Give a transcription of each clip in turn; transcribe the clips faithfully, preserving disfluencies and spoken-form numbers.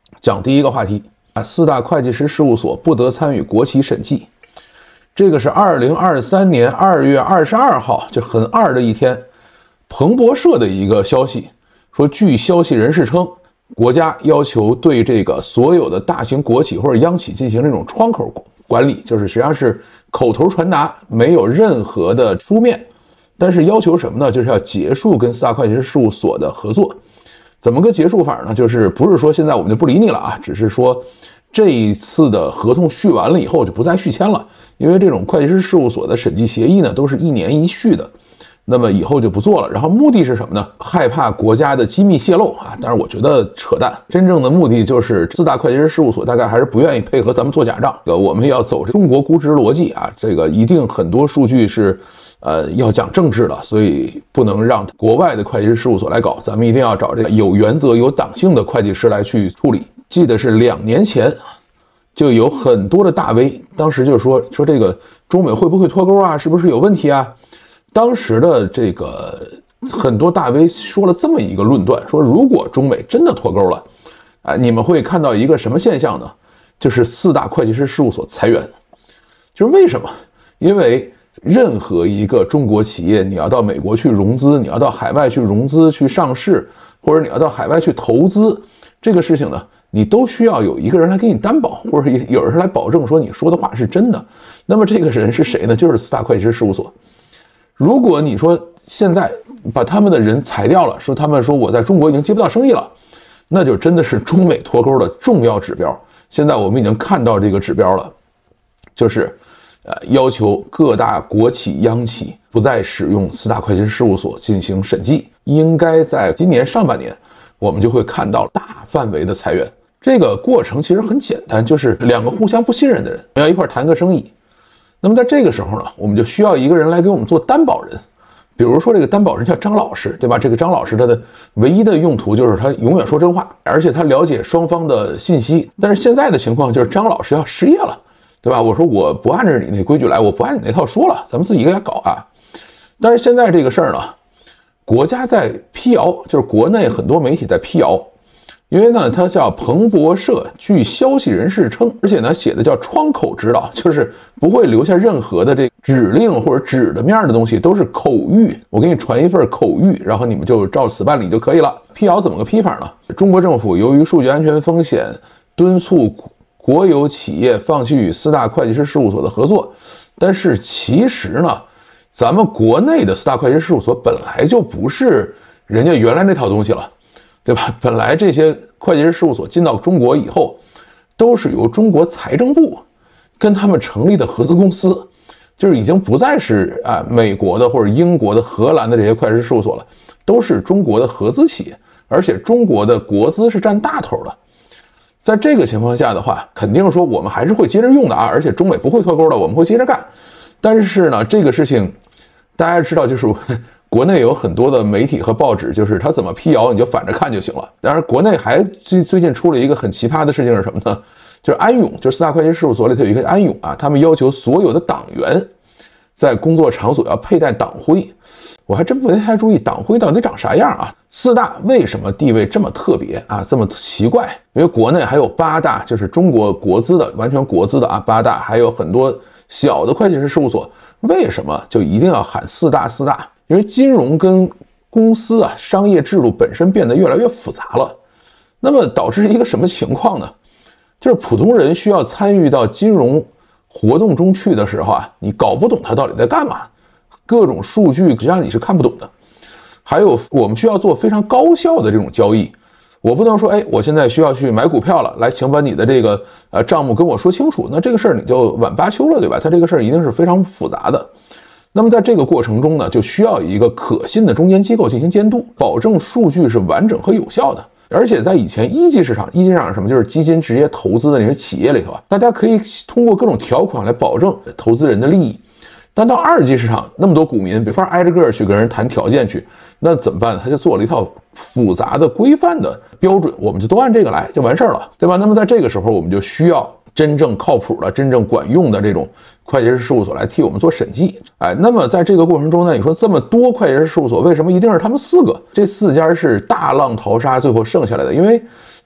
讲第一个话题啊，四大会计师事务所不得参与国企审计。这个是二零二三年二月二十二号，就很二的一天，彭博社的一个消息说，据消息人士称，国家要求对这个所有的大型国企或者央企进行这种窗口管理，就是实际上是口头传达，没有任何的书面，但是要求什么呢？就是要结束跟四大会计师事务所的合作。怎么个结束法呢？就是不是说现在我们就不理你了啊，只是说这一次的合同续完了以后就不再续签了，因为这种会计师事务所的审计协议呢都是一年一续的，那么以后就不做了。然后目的是什么呢？害怕国家的机密泄露啊，但是我觉得扯淡，真正的目的就是四大会计师事务所大概还是不愿意配合咱们做假账，我们要走中国估值逻辑啊，这个一定很多数据是呃，要讲政治的，所以不能让国外的会计师事务所来搞，咱们一定要找这个有原则、有党性的会计师来去处理。记得是两年前，就有很多的大 V， 当时就说说这个中美会不会脱钩啊？是不是有问题啊？当时的这个很多大 V 说了这么一个论断，说如果中美真的脱钩了，啊、呃，你们会看到一个什么现象呢？就是四大会计师事务所裁员。就是为什么？因为任何一个中国企业，你要到美国去融资，你要到海外去融资去上市，或者你要到海外去投资，这个事情呢，你都需要有一个人来给你担保，或者有人来保证说你说的话是真的。那么这个人是谁呢？就是四大会计师事务所。如果你说现在把他们的人裁掉了，说他们说我在中国已经接不到生意了，那就真的是中美脱钩的重要指标。现在我们已经看到这个指标了，就是呃，要求各大国企、央企不再使用四大会计师事务所进行审计，应该在今年上半年，我们就会看到大范围的裁员。这个过程其实很简单，就是两个互相不信任的人要一块谈个生意。那么在这个时候呢，我们就需要一个人来给我们做担保人。比如说这个担保人叫张老师，对吧？这个张老师他的唯一的用途就是他永远说真话，而且他了解双方的信息。但是现在的情况就是张老师要失业了。对吧？我说我不按照你那规矩来，我不按你那套说了，咱们自己给他搞啊。但是现在这个事儿呢，国家在辟谣，就是国内很多媒体在辟谣，因为呢，它叫彭博社，据消息人士称，而且呢写的叫窗口指导，就是不会留下任何的这指令或者指的面的东西，都是口谕。我给你传一份口谕，然后你们就照此办理就可以了。辟谣怎么个批法呢？中国政府由于数据安全风险，敦促国有企业放弃与四大会计师事务所的合作，但是其实呢，咱们国内的四大会计师事务所本来就不是人家原来那套东西了，对吧？本来这些会计师事务所进到中国以后，都是由中国财政部跟他们成立的合资公司，就是已经不再是啊美国的或者英国的、荷兰的这些会计师事务所了，都是中国的合资企业，而且中国的国资是占大头的。在这个情况下的话，肯定说我们还是会接着用的啊，而且中美不会脱钩的，我们会接着干。但是呢，这个事情大家知道，就是国内有很多的媒体和报纸，就是他怎么辟谣你就反着看就行了。当然，国内还最最近出了一个很奇葩的事情是什么呢？就是安永，就是四大会计师事务所里头有一个安永啊，他们要求所有的党员在工作场所要佩戴党徽。我还真不太注意党徽到底长啥样啊？四大为什么地位这么特别啊？这么奇怪？因为国内还有八大，就是中国国资的，完全国资的啊，八大，还有很多小的会计师事务所。为什么就一定要喊四大四大？因为金融跟公司啊，商业制度本身变得越来越复杂了。那么导致一个什么情况呢？就是普通人需要参与到金融活动中去的时候啊，你搞不懂它到底在干嘛。各种数据实际上你是看不懂的，还有我们需要做非常高效的这种交易，我不能说哎，我现在需要去买股票了，来，请把你的这个呃账目跟我说清楚，那这个事儿你就晚巴秋了，对吧？它这个事儿一定是非常复杂的。那么在这个过程中呢，就需要一个可信的中间机构进行监督，保证数据是完整和有效的。而且在以前一级市场，一级市场是什么？就是基金直接投资的那些企业里头啊，大家可以通过各种条款来保证投资人的利益。但到二级市场，那么多股民，比方挨着个去跟人谈条件去，那怎么办呢？他就做了一套复杂的规范的标准，我们就都按这个来就完事儿了，对吧？那么在这个时候，我们就需要真正靠谱的、真正管用的这种会计师事务所来替我们做审计。哎，那么在这个过程中呢，你说这么多会计师事务所，为什么一定是他们四个？这四家是大浪淘沙，最后剩下来的，因为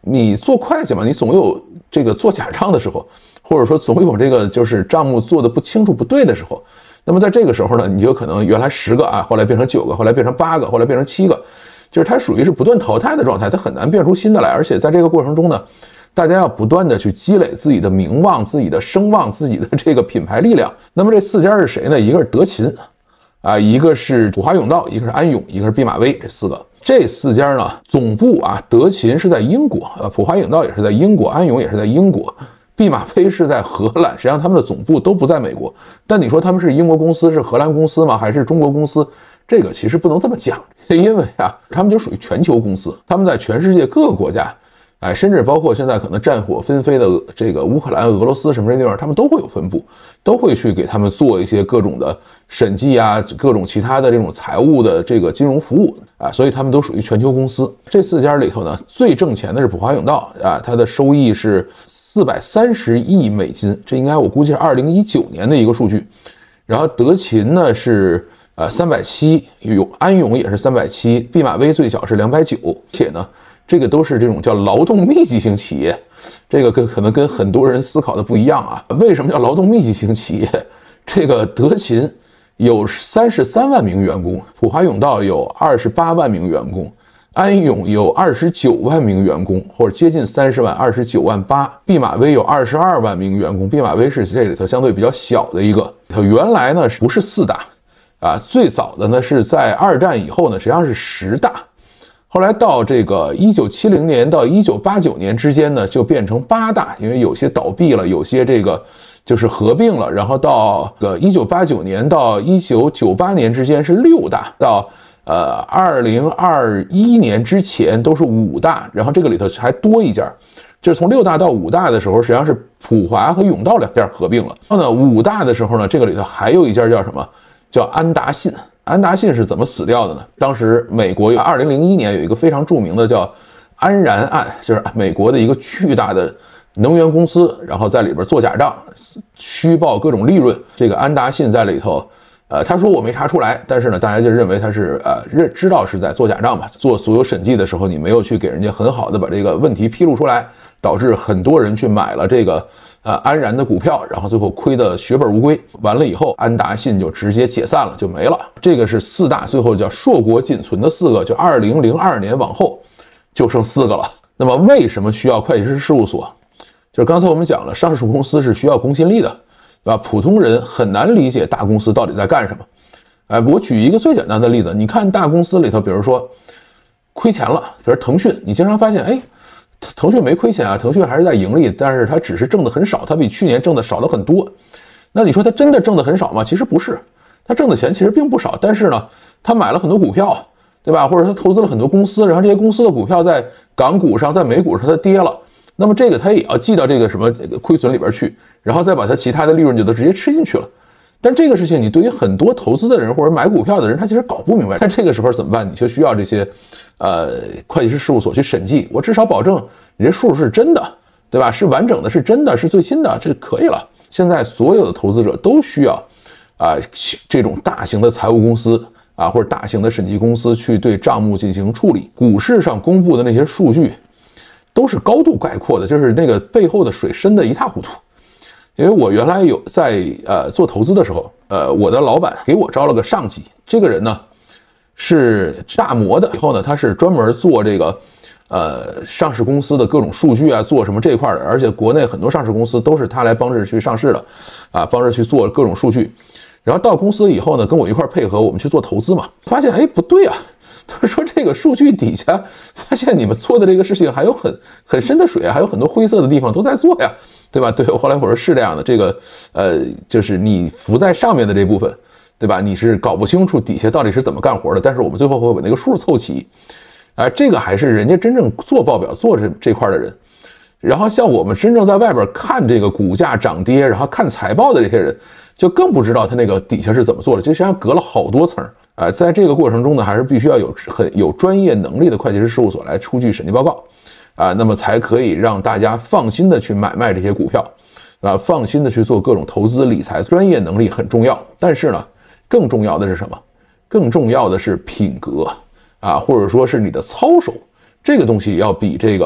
你做会计嘛，你总有这个做假账的时候，或者说总有这个就是账目做的不清楚不对的时候。那么在这个时候呢，你就可能原来十个啊，后来变成九个，后来变成八个，后来变成七个，就是它属于是不断淘汰的状态，它很难变出新的来。而且在这个过程中呢，大家要不断的去积累自己的名望、自己的声望、自己的这个品牌力量。那么这四家是谁呢？一个是德勤啊，一个是普华永道，一个是安永，一个是毕马威，这四个。这四家呢，总部啊，德勤是在英国，呃，普华永道也是在英国，安永也是在英国。毕马威是在荷兰，实际上他们的总部都不在美国。但你说他们是英国公司，是荷兰公司吗？还是中国公司？这个其实不能这么讲，因为啊，他们就属于全球公司，他们在全世界各个国家，哎，甚至包括现在可能战火纷飞的这个乌克兰、俄罗斯什么这地方，他们都会有分布，都会去给他们做一些各种的审计啊，各种其他的这种财务的这个金融服务啊，所以他们都属于全球公司。这四家里头呢，最挣钱的是普华永道啊，它的收益是四百三十亿美金，这应该我估计是二零一九年的一个数据。然后德勤呢是呃三百七，有安永也是三百七，毕马威最小是两百九，且呢这个都是这种叫劳动密集型企业，这个跟可能跟很多人思考的不一样啊。为什么叫劳动密集型企业？这个德勤有三十三万名员工，普华永道有二十八万名员工。安永有二十九万名员工，或者接近三十万，二十九万八。毕马威有二十二万名员工，毕马威是这里头相对比较小的一个。它原来呢不是四大啊，最早的呢是在二战以后呢，实际上是十大。后来到这个一九七零年到一九八九年之间呢，就变成八大，因为有些倒闭了，有些这个就是合并了。然后到个一九八九年到一九九八年之间是六大，到呃，二零二一年之前都是五大，然后这个里头还多一家，就是从六大到五大的时候，实际上是普华和永道两家合并了。然后呢，五大的时候呢，这个里头还有一家叫什么？叫安达信。安达信是怎么死掉的呢？当时美国有二零零一年有一个非常著名的叫安然案，就是美国的一个巨大的能源公司，然后在里边做假账，虚报各种利润。这个安达信在里头。呃，他说我没查出来，但是呢，大家就认为他是呃认知道是在做假账嘛。做所有审计的时候，你没有去给人家很好的把这个问题披露出来，导致很多人去买了这个呃安然的股票，然后最后亏得血本无归。完了以后，安达信就直接解散了，就没了。这个是四大，最后叫硕果仅存的四个，就二零零二年往后就剩四个了。那么为什么需要会计师事务所？就是刚才我们讲了，上市公司是需要公信力的。对吧？普通人很难理解大公司到底在干什么。哎，我举一个最简单的例子，你看大公司里头，比如说亏钱了，比如腾讯，你经常发现，哎，腾讯没亏钱啊，腾讯还是在盈利，但是它只是挣的很少，它比去年挣的少了很多。那你说它真的挣的很少吗？其实不是，它挣的钱其实并不少，但是呢，它买了很多股票，对吧？或者它投资了很多公司，然后这些公司的股票在港股上、在美股上它跌了。那么这个他也要记到这个什么亏损里边去，然后再把它其他的利润就都直接吃进去了。但这个事情你对于很多投资的人或者买股票的人，他其实搞不明白。但这个时候怎么办？你就需要这些呃会计师事务所去审计，我至少保证你这数是真的，对吧？是完整的，是真的，是最新的，这可以了。现在所有的投资者都需要啊、呃、这种大型的财务公司啊或者大型的审计公司去对账目进行处理。股市上公布的那些数据都是高度概括的，就是那个背后的水深的一塌糊涂。因为我原来有在呃做投资的时候，呃，我的老板给我招了个上级，这个人呢是大摩的，以后呢他是专门做这个呃上市公司的各种数据啊，做什么这一块的，而且国内很多上市公司都是他来帮着去上市的，啊，帮着去做各种数据。然后到公司以后呢，跟我一块配合，我们去做投资嘛，发现哎不对啊。他说这个数据底下发现你们做的这个事情还有很很深的水啊，还有很多灰色的地方都在做呀，对吧？对，后来我说是这样的，这个呃就是你浮在上面的这部分，对吧？你是搞不清楚底下到底是怎么干活的，但是我们最后会把那个数凑齐，啊、呃，这个还是人家真正做报表做这这块的人。然后像我们真正在外边看这个股价涨跌，然后看财报的这些人，就更不知道他那个底下是怎么做的，这实际上隔了好多层。呃，在这个过程中呢，还是必须要有很有专业能力的会计师事务所来出具审计报告，啊、呃，那么才可以让大家放心的去买卖这些股票，啊、呃，放心的去做各种投资理财。专业能力很重要，但是呢，更重要的是什么？更重要的是品格啊，或者说是你的操守。这个东西要比这个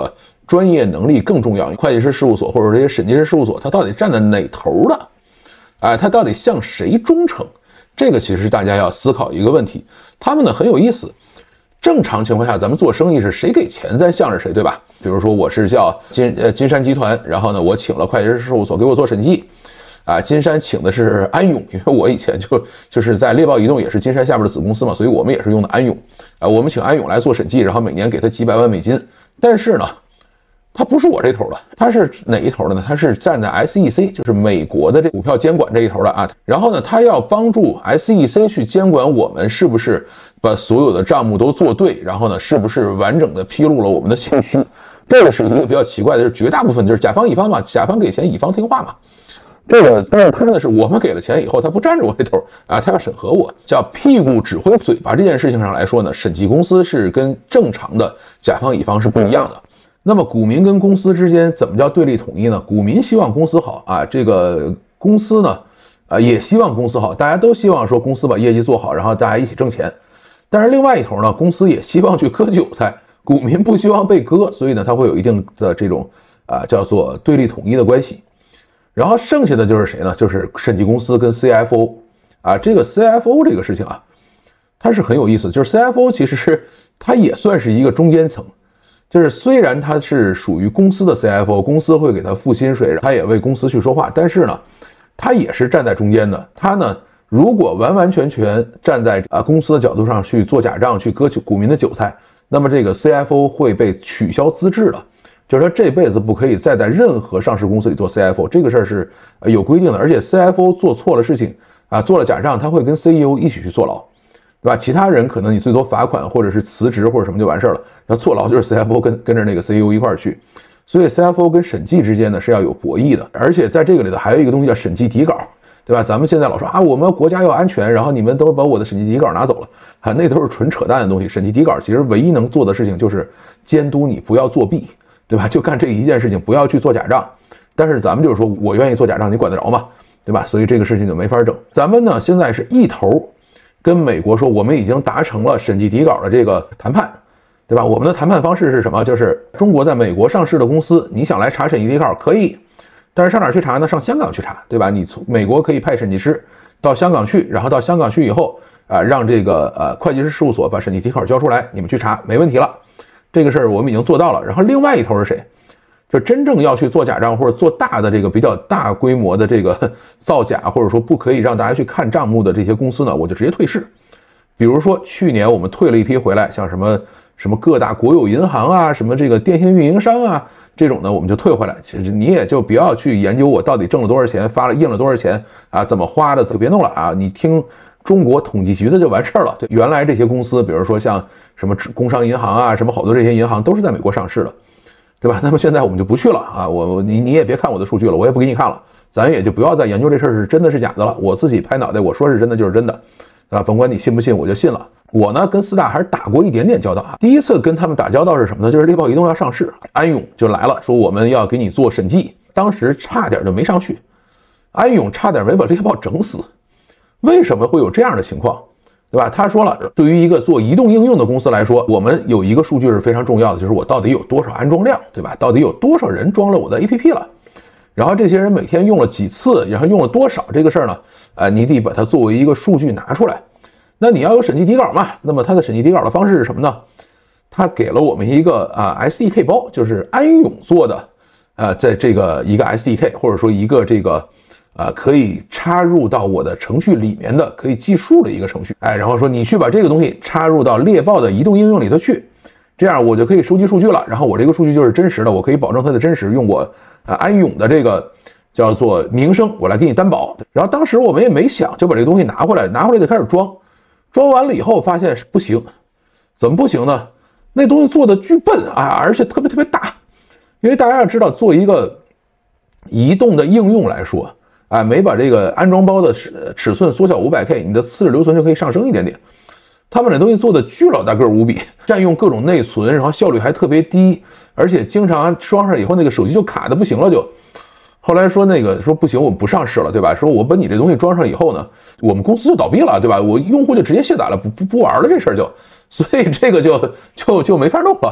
专业能力更重要。会计师事务所或者这些审计师事务所，它到底站在哪头的？哎，它到底向谁忠诚？这个其实大家要思考一个问题。他们呢很有意思。正常情况下，咱们做生意是谁给钱，咱向着谁，对吧？比如说我是叫金呃金山集团，然后呢我请了会计师事务所给我做审计。啊，金山请的是安永，因为我以前就就是在猎豹移动也是金山下边的子公司嘛，所以我们也是用的安永啊。我们请安永来做审计，然后每年给他几百万美金。但是呢，他不是我这头的，他是哪一头的呢？他是站在 S E C， 就是美国的这股票监管这一头的啊。然后呢，他要帮助 S E C 去监管我们是不是把所有的账目都做对，然后呢，是不是完整的披露了我们的信息。这个是一个比较奇怪的，就是绝大部分就是甲方乙方嘛，甲方给钱，乙方听话嘛。这个，但是他呢，是我们给了钱以后，他不站着我这头啊，他要审核我，叫屁股指挥嘴巴。这件事情上来说呢，审计公司是跟正常的甲方乙方是不一样的。那么股民跟公司之间怎么叫对立统一呢？股民希望公司好啊，这个公司呢，啊也希望公司好，大家都希望说公司把业绩做好，然后大家一起挣钱。但是另外一头呢，公司也希望去割韭菜，股民不希望被割，所以呢，它会有一定的这种啊叫做对立统一的关系。然后剩下的就是谁呢？就是审计公司跟 C F O 啊，这个 C F O 这个事情啊，它是很有意思。就是 C F O 其实是它也算是一个中间层，就是虽然它是属于公司的 C F O， 公司会给他付薪水，他也为公司去说话，但是呢，他也是站在中间的。他呢，如果完完全全站在啊公司的角度上去做假账，去割股民的韭菜，那么这个 C F O 会被取消资质的。就是说这辈子不可以再在任何上市公司里做 C F O， 这个事儿是有规定的，而且 C F O 做错了事情啊，做了假账，他会跟 C E O 一起去坐牢，对吧？其他人可能你最多罚款或者是辞职或者什么就完事儿了，要坐牢就是 C F O 跟跟着那个 C E O 一块儿去，所以 C F O 跟审计之间呢是要有博弈的，而且在这个里头还有一个东西叫审计底稿，对吧？咱们现在老说啊，我们国家要安全，然后你们都把我的审计底稿拿走了啊，那都是纯扯淡的东西。审计底稿其实唯一能做的事情就是监督你不要作弊。对吧？就干这一件事情，不要去做假账。但是咱们就是说我愿意做假账，你管得着吗？对吧？所以这个事情就没法整。咱们呢现在是一头跟美国说，我们已经达成了审计底稿的这个谈判，对吧？我们的谈判方式是什么？就是中国在美国上市的公司，你想来查审计底稿可以，但是上哪儿去查呢？上香港去查，对吧？你从美国可以派审计师到香港去，然后到香港去以后啊、呃，让这个呃会计师事务所把审计底稿交出来，你们去查，没问题了。这个事儿我们已经做到了，然后另外一头是谁？就真正要去做假账或者做大的这个比较大规模的这个造假，或者说不可以让大家去看账目的这些公司呢，我就直接退市。比如说去年我们退了一批回来，像什么什么各大国有银行啊，什么这个电信运营商啊，这种呢我们就退回来。其实你也就不要去研究我到底挣了多少钱，发了印了多少钱啊，怎么花的，就别弄了啊，你听中国统计局的就完事儿了。就原来这些公司，比如说像什么工商银行啊，什么好多这些银行都是在美国上市的，对吧？那么现在我们就不去了啊，我你你也别看我的数据了，我也不给你看了，咱也就不要再研究这事儿是真的是假的了。我自己拍脑袋，我说是真的就是真的，啊，甭管你信不信，我就信了。我呢跟四大还是打过一点点交道啊。第一次跟他们打交道是什么呢？就是猎豹移动要上市，安永就来了，说我们要给你做审计，当时差点就没上去，安永差点没把猎豹整死。为什么会有这样的情况？对吧？他说了，对于一个做移动应用的公司来说，我们有一个数据是非常重要的，就是我到底有多少安装量，对吧？到底有多少人装了我的 A P P 了？然后这些人每天用了几次，然后用了多少这个事儿呢？呃，你得把它作为一个数据拿出来。那你要有审计底稿嘛？那么它的审计底稿的方式是什么呢？他给了我们一个啊 S D K 包，就是安永做的，呃，在这个一个 S D K 或者说一个这个。啊，可以插入到我的程序里面的可以计数的一个程序，哎，然后说你去把这个东西插入到猎豹的移动应用里头去，这样我就可以收集数据了。然后我这个数据就是真实的，我可以保证它的真实，用我啊安永的这个叫做名声，我来给你担保。然后当时我们也没想，就把这个东西拿回来，拿回来就开始装，装完了以后发现不行，怎么不行呢？那东西做的巨笨啊，而且特别特别大，因为大家要知道，做一个移动的应用来说。哎，每把这个安装包的尺尺寸缩小 五百K， 你的次日留存就可以上升一点点。他们这东西做的巨老大个无比，占用各种内存，然后效率还特别低，而且经常装上以后那个手机就卡的不行了就。后来说那个说不行，我们不上市了，对吧？说我把你这东西装上以后呢，我们公司就倒闭了，对吧？我用户就直接卸载了，不不不玩了这事儿就，所以这个就就就没法弄了。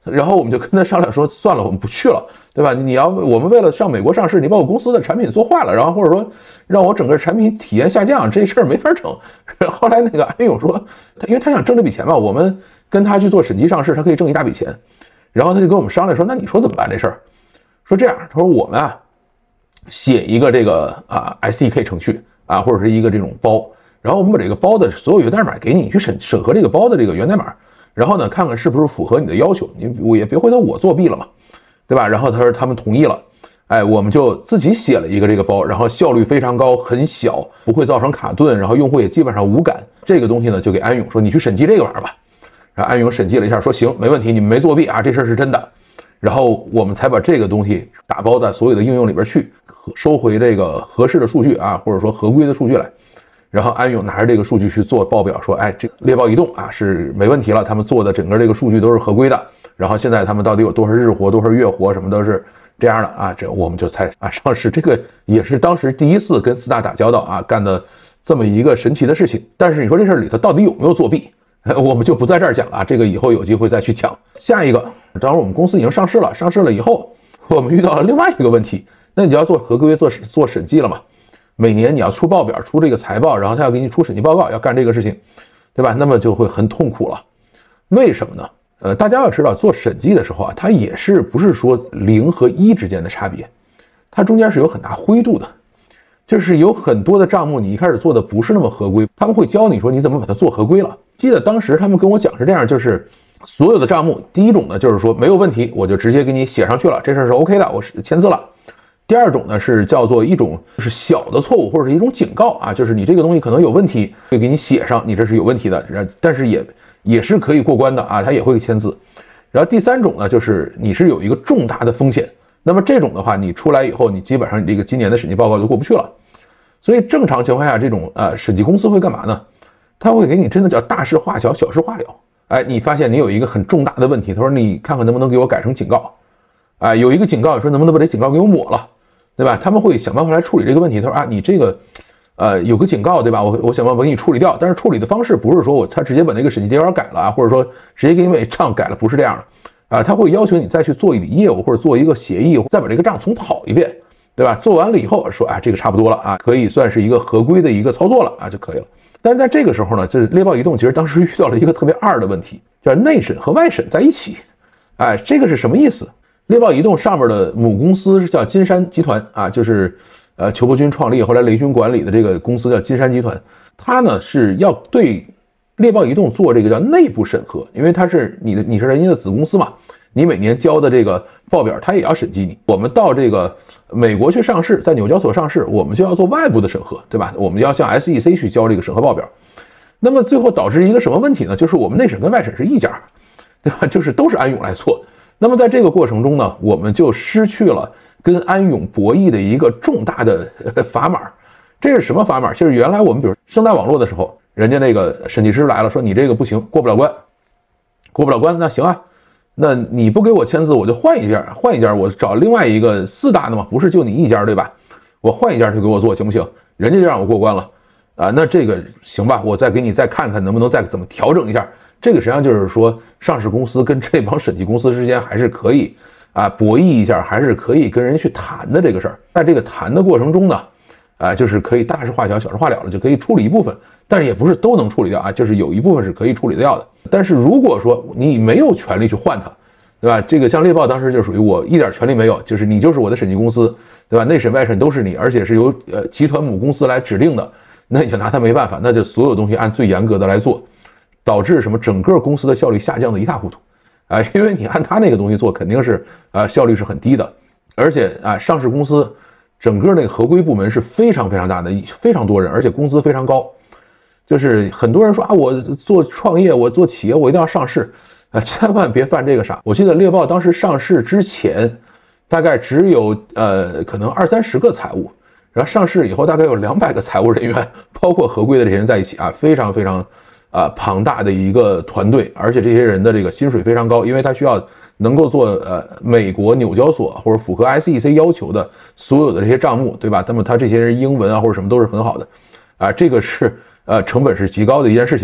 然后我们就跟他商量说，算了，我们不去了，对吧？你要我们为了上美国上市，你把我公司的产品做坏了，然后或者说让我整个产品体验下降，这事儿没法成。后来那个安永说，因为他想挣这笔钱嘛，我们跟他去做审计上市，他可以挣一大笔钱。然后他就跟我们商量说，那你说怎么办这事儿？说这样，他说我们啊写一个这个啊 S D K 程序啊，或者是一个这种包，然后我们把这个包的所有源代码给你，你去审审核这个包的这个源代码。然后呢，看看是不是符合你的要求，你我也别回头我作弊了嘛，对吧？然后他说他们同意了，哎，我们就自己写了一个这个包，然后效率非常高，很小，不会造成卡顿，然后用户也基本上无感。这个东西呢，就给安永说你去审计这个玩意儿吧。然后安永审计了一下，说行，没问题，你们没作弊啊，这事儿是真的。然后我们才把这个东西打包在所有的应用里边去，收回这个合适的数据啊，或者说合规的数据来。然后安永拿着这个数据去做报表，说，哎，这个猎豹移动啊是没问题了，他们做的整个这个数据都是合规的。然后现在他们到底有多少日活、多少月活，什么都是这样的啊，这我们就才啊上市。这个也是当时第一次跟四大打交道啊，干的这么一个神奇的事情。但是你说这事里头到底有没有作弊，我们就不在这儿讲了啊，这个以后有机会再去讲。下一个，当时我们公司已经上市了，上市了以后，我们遇到了另外一个问题，那你就要做合规、做做审计了嘛。每年你要出报表，出这个财报，然后他要给你出审计报告，要干这个事情，对吧？那么就会很痛苦了。为什么呢？呃，大家要知道，做审计的时候啊，它也是不是说零和一之间的差别，它中间是有很大灰度的。就是有很多的账目，你一开始做的不是那么合规，他们会教你说你怎么把它做合规了。记得当时他们跟我讲是这样，就是所有的账目，第一种呢就是说没有问题，我就直接给你写上去了，这事儿是 OK 的，我是签字了。第二种呢是叫做一种就是小的错误或者是一种警告啊，就是你这个东西可能有问题，会给你写上你这是有问题的，但是也也是可以过关的啊，他也会签字。然后第三种呢就是你是有一个重大的风险，那么这种的话你出来以后，你基本上你这个今年的审计报告就过不去了。所以正常情况下，这种呃审计公司会干嘛呢？他会给你真的叫大事化小，小事化了。哎，你发现你有一个很重大的问题，他说你看看能不能给我改成警告。哎，有一个警告，说能不能把这警告给我抹了，对吧？他们会想办法来处理这个问题。他说啊，你这个呃有个警告，对吧？我我想办法给你处理掉，但是处理的方式不是说我他直接把那个审计结果改了啊，或者说直接给你把账改了，不是这样的啊。他会要求你再去做一笔业务或者做一个协议，再把这个账重跑一遍。对吧？做完了以后说啊，这个差不多了啊，可以算是一个合规的一个操作了啊，就可以了。但是在这个时候呢，就是猎豹移动其实当时遇到了一个特别二的问题，叫内审和外审在一起。哎，这个是什么意思？猎豹移动上面的母公司是叫金山集团啊，就是呃裘伯钧创立，后来雷军管理的这个公司叫金山集团，它呢是要对猎豹移动做这个叫内部审核，因为它是你的你是人家的子公司嘛。你每年交的这个报表，它也要审计你。我们到这个美国去上市，在纽交所上市，我们就要做外部的审核，对吧？我们要向 S E C 去交这个审核报表。那么最后导致一个什么问题呢？就是我们内审跟外审是一家，对吧？就是都是安永来做。那么在这个过程中呢，我们就失去了跟安永博弈的一个重大的砝码。这是什么砝码？就是原来我们比如生态网络的时候，人家那个审计师来了，说你这个不行，过不了关，过不了关，那行啊。那你不给我签字，我就换一家，换一家，我找另外一个四大的嘛，不是就你一家，对吧？我换一家就给我做，行不行？人家就让我过关了啊，那这个行吧？我再给你再看看能不能再怎么调整一下。这个实际上就是说，上市公司跟这帮审计公司之间还是可以啊博弈一下，还是可以跟人去谈的这个事儿。在这个谈的过程中呢，啊，就是可以大事化小，小事化了了，就可以处理一部分，但是也不是都能处理掉啊，就是有一部分是可以处理掉的。但是如果说你没有权利去换它，对吧？这个像猎豹当时就属于我一点权利没有，就是你就是我的审计公司，对吧？内审外审都是你，而且是由呃集团母公司来指定的，那你就拿它没办法，那就所有东西按最严格的来做，导致什么整个公司的效率下降的一塌糊涂，啊、呃，因为你按他那个东西做，肯定是啊、呃、效率是很低的，而且啊、呃、上市公司整个那个合规部门是非常非常大的，非常多人，而且工资非常高。就是很多人说啊，我做创业，我做企业，我一定要上市啊，千万别犯这个傻。我记得猎豹当时上市之前，大概只有呃可能二三十个财务，然后上市以后大概有两百个财务人员，包括合规的这些人在一起啊，非常非常啊庞大的一个团队，而且这些人的这个薪水非常高，因为他需要能够做呃美国纽交所或者符合 S E C 要求的所有的这些账目，对吧？那么他这些人英文啊或者什么都是很好的啊，这个是。呃，成本是极高的一件事情，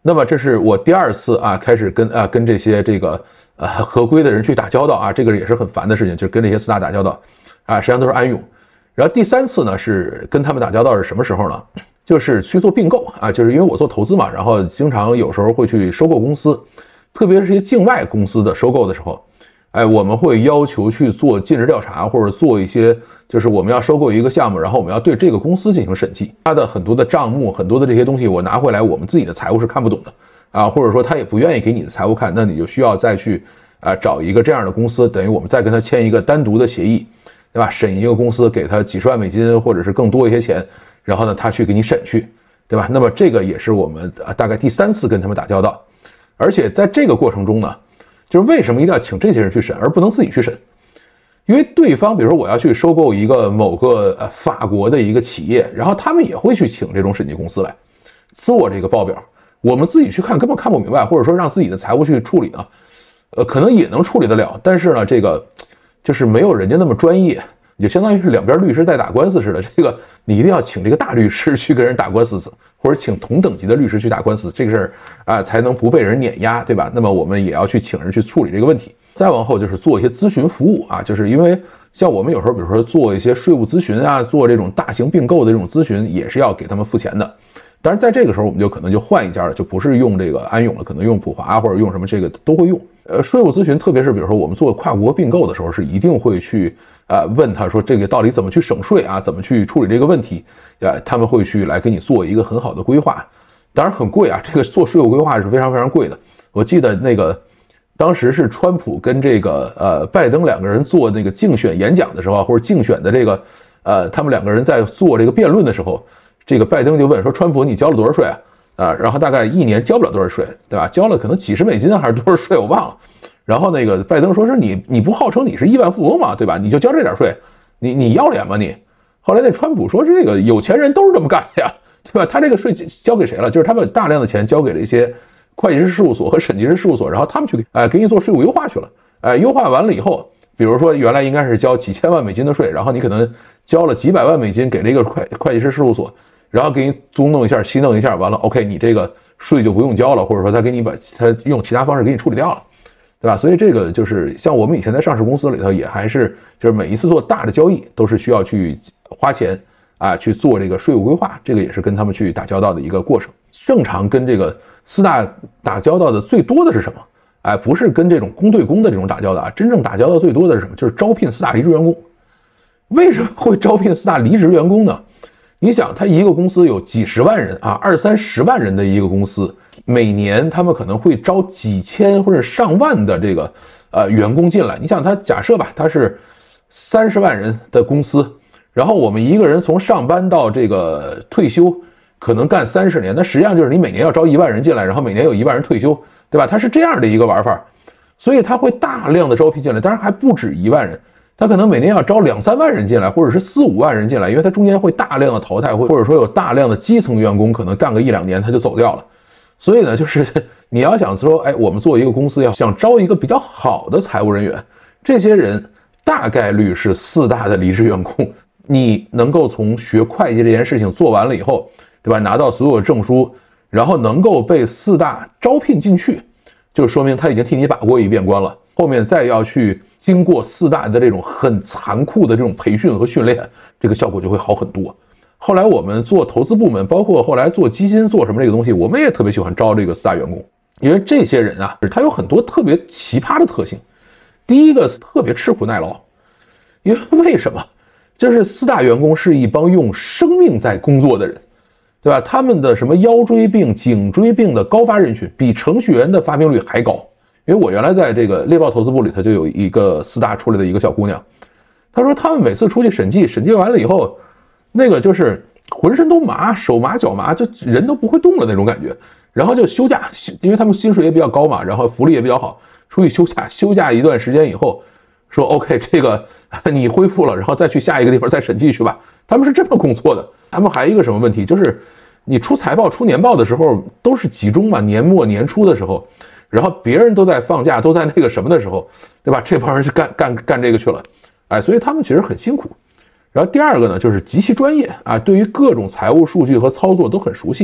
那么这是我第二次啊开始跟啊跟这些这个呃合规的人去打交道啊，这个也是很烦的事情，就是跟这些四大打交道啊，实际上都是安永。然后第三次呢是跟他们打交道是什么时候呢？就是去做并购啊，就是因为我做投资嘛，然后经常有时候会去收购公司，特别是一些境外公司的收购的时候，哎，我们会要求去做尽职调查，或者做一些，就是我们要收购一个项目，然后我们要对这个公司进行审计，它的很多的账目，很多的这些东西我拿回来，我们自己的财务是看不懂的啊，或者说他也不愿意给你的财务看，那你就需要再去啊找一个这样的公司，等于我们再跟他签一个单独的协议，对吧？审一个公司给他几十万美金或者是更多一些钱，然后呢他去给你审去，对吧？那么这个也是我们啊大概第三次跟他们打交道，而且在这个过程中呢。就是为什么一定要请这些人去审，而不能自己去审？因为对方，比如说我要去收购一个某个呃法国的一个企业，然后他们也会去请这种审计公司来做这个报表，我们自己去看根本看不明白，或者说让自己的财务去处理呢，呃，可能也能处理得了，但是呢，这个就是没有人家那么专业，也相当于是两边律师在打官司似的。这个你一定要请这个大律师去跟人打官司，或者请同等级的律师去打官司，这个事儿啊才能不被人碾压，对吧？那么我们也要去请人去处理这个问题。再往后就是做一些咨询服务啊，就是因为像我们有时候，比如说做一些税务咨询啊，做这种大型并购的这种咨询，也是要给他们付钱的。当然，在这个时候我们就可能就换一家了，就不是用这个安永了，可能用普华或者用什么这个都会用。呃，税务咨询，特别是比如说我们做跨国并购的时候，是一定会去呃问他说这个到底怎么去省税啊，怎么去处理这个问题，呃，他们会去来给你做一个很好的规划。当然很贵啊，这个做税务规划是非常非常贵的。我记得那个当时是川普跟这个呃拜登两个人做那个竞选演讲的时候，或者竞选的这个呃他们两个人在做这个辩论的时候，这个拜登就问说川普你交了多少税啊？啊，然后大概一年交不了多少税，对吧？交了可能几十美金还是多少税，我忘了。然后那个拜登说是你你不号称你是亿万富翁嘛，对吧？你就交这点税，你你要脸吗你？后来那川普说这个有钱人都是这么干的呀，对吧？他这个税交给谁了？就是他们大量的钱交给了一些会计师事务所和审计师事务所，然后他们去哎、呃、给你做税务优化去了。哎、呃，优化完了以后，比如说原来应该是交几千万美金的税，然后你可能交了几百万美金给这个会会计师事务所。然后给你租弄一下，西弄一下，完了 ，OK， 你这个税就不用交了，或者说他给你把他用其他方式给你处理掉了，对吧？所以这个就是像我们以前在上市公司里头也还是就是每一次做大的交易都是需要去花钱啊去做这个税务规划，这个也是跟他们去打交道的一个过程。正常跟这个四大打交道的最多的是什么？哎，不是跟这种公对公的这种打交道啊，真正打交道最多的是什么？就是招聘四大离职员工。为什么会招聘四大离职员工呢？你想，他一个公司有几十万人啊，二三十万人的一个公司，每年他们可能会招几千或者上万的这个呃员工进来。你想，他假设吧，他是三十万人的公司，然后我们一个人从上班到这个退休，可能干三十年，那实际上就是你每年要招一万人进来，然后每年有一万人退休，对吧？他是这样的一个玩法，所以他会大量的招聘进来，当然还不止一万人。他可能每年要招两三万人进来，或者是四五万人进来，因为他中间会大量的淘汰，或者说有大量的基层员工可能干个一两年他就走掉了。所以呢，就是你要想说，哎，我们做一个公司要想招一个比较好的财务人员，这些人大概率是四大的离职员工。你能够从学会计这件事情做完了以后，对吧？拿到所有证书，然后能够被四大招聘进去，就说明他已经替你把过一遍关了。后面再要去经过四大的这种很残酷的这种培训和训练，这个效果就会好很多。后来我们做投资部门，包括后来做基金做什么这个东西，我们也特别喜欢招这个四大员工，因为这些人啊，他有很多特别奇葩的特性。第一个特别吃苦耐劳，因为为什么？就是四大员工是一帮用生命在工作的人，对吧？他们的什么腰椎病、颈椎病的高发人群，比程序员的发病率还高。因为我原来在这个猎豹投资部里头就有一个四大出来的一个小姑娘，她说他们每次出去审计，审计完了以后，那个就是浑身都麻，手麻脚麻，就人都不会动了那种感觉，然后就休假，因为他们薪水也比较高嘛，然后福利也比较好，出去休假，休假一段时间以后，说 OK 这个你恢复了，然后再去下一个地方再审计去吧。他们是这么工作的。他们还有一个什么问题，就是你出财报出年报的时候都是集中嘛，年末年初的时候。然后别人都在放假，都在那个什么的时候，对吧？这帮人就干干干这个去了，哎，所以他们其实很辛苦。然后第二个呢，就是极其专业啊，对于各种财务数据和操作都很熟悉。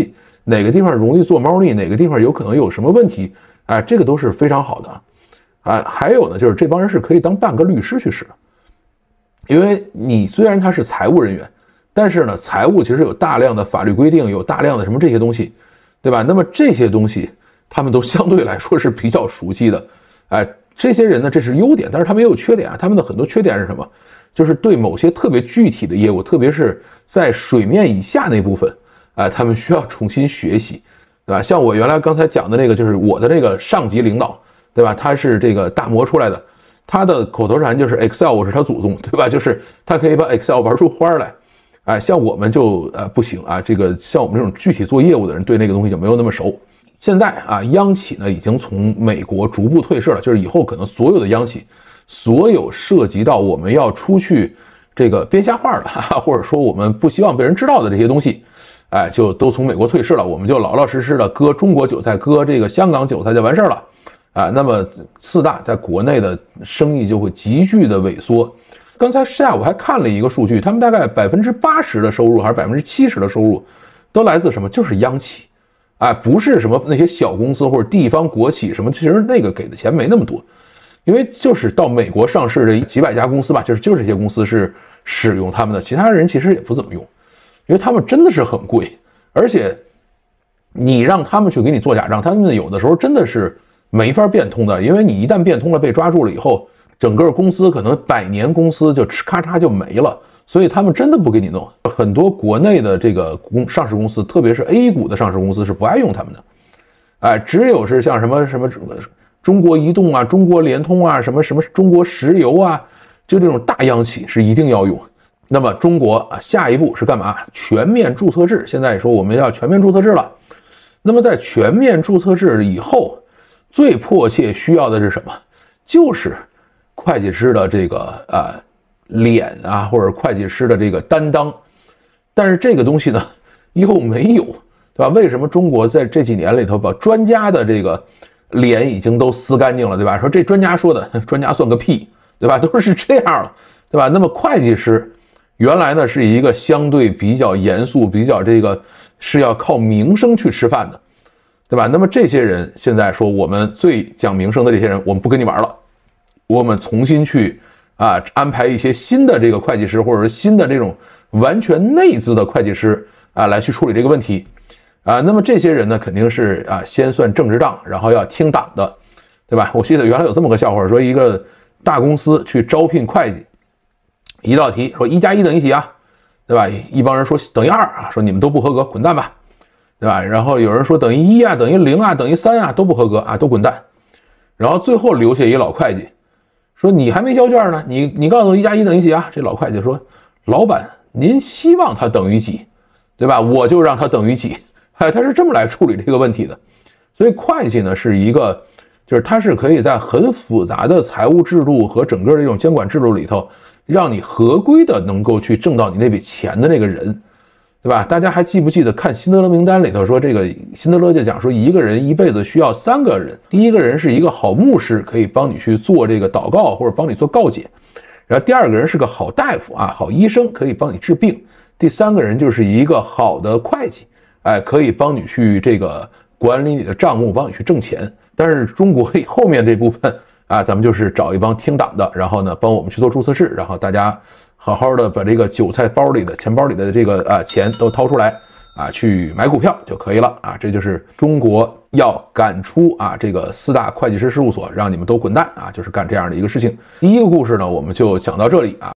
哪个地方容易做猫腻，哪个地方有可能有什么问题，哎，这个都是非常好的。啊，还有呢，就是这帮人是可以当半个律师去使的，因为你虽然他是财务人员，但是呢，财务其实有大量的法律规定，有大量的什么这些东西，对吧？那么这些东西他们都相对来说是比较熟悉的，哎，这些人呢，这是优点，但是他们也有缺点啊。他们的很多缺点是什么？就是对某些特别具体的业务，特别是在水面以下那部分，哎，他们需要重新学习，对吧？像我原来刚才讲的那个，就是我的那个上级领导。对吧？他是这个大摩出来的，他的口头禅就是 Excel 我是他祖宗，对吧？就是他可以把 Excel 玩出花来，哎，像我们就呃不行啊，这个像我们这种具体做业务的人，对那个东西就没有那么熟。现在啊，央企呢已经从美国逐步退市了，就是以后可能所有的央企，所有涉及到我们要出去这个编瞎话的，或者说我们不希望被人知道的这些东西，哎，就都从美国退市了，我们就老老实实的割中国韭菜，割这个香港韭菜就完事儿了。啊，那么四大在国内的生意就会急剧的萎缩。刚才下午还看了一个数据，他们大概百分之八十的收入还是百分之七十的收入，都来自什么？就是央企，哎，不是什么那些小公司或者地方国企什么，其实那个给的钱没那么多，因为就是到美国上市的几百家公司吧，就是就是这些公司是使用他们的，其他人其实也不怎么用，因为他们真的是很贵，而且你让他们去给你做假账，他们有的时候真的是。没法变通的，因为你一旦变通了，被抓住了以后，整个公司可能百年公司就咔嚓就没了，所以他们真的不给你弄。很多国内的这个公上市公司，特别是 A 股的上市公司是不爱用他们的，哎，只有是像什么什么中国移动啊、中国联通啊、什么什么中国石油啊，就这种大央企是一定要用。那么中国啊，下一步是干嘛？全面注册制。现在说我们要全面注册制了。那么在全面注册制以后，最迫切需要的是什么？就是会计师的这个啊脸啊，或者会计师的这个担当。但是这个东西呢，又没有，对吧？为什么中国在这几年里头把专家的这个脸已经都撕干净了，对吧？说这专家说的，专家算个屁，对吧？都是这样了，对吧？那么会计师原来呢是一个相对比较严肃、比较这个是要靠名声去吃饭的。对吧？那么这些人现在说我们最讲名声的这些人，我们不跟你玩了，我们重新去啊安排一些新的这个会计师，或者是新的这种完全内资的会计师啊来去处理这个问题啊。那么这些人呢，肯定是啊先算政治账，然后要听党的，对吧？我记得原来有这么个笑话，说一个大公司去招聘会计，一道题说一加一等于几啊，对吧？一帮人说等于二啊，说你们都不合格，滚蛋吧。对吧？然后有人说等于一啊，等于零啊，等于三啊，都不合格啊，都滚蛋。然后最后留下一老会计，说你还没交卷呢，你你告诉我一加一等于几啊？这老会计说，老板，您希望它等于几，对吧？我就让它等于几。哎，他是这么来处理这个问题的。所以会计呢是一个，就是它是可以在很复杂的财务制度和整个这种监管制度里头，让你合规的能够去挣到你那笔钱的那个人。对吧？大家还记不记得看辛德勒名单里头说，这个辛德勒就讲说，一个人一辈子需要三个人。第一个人是一个好牧师，可以帮你去做这个祷告或者帮你做告解；然后第二个人是个好大夫啊，好医生，可以帮你治病；第三个人就是一个好的会计，哎，可以帮你去这个管理你的账目，帮你去挣钱。但是中国后面这部分啊，咱们就是找一帮听党的，然后呢帮我们去做注册制，然后大家好好的把这个韭菜包里的钱包里的这个啊钱都掏出来啊，去买股票就可以了啊。这就是中国要赶出啊这个四大会计师事务所，让你们都滚蛋啊，就是干这样的一个事情。第一个故事呢，我们就讲到这里啊。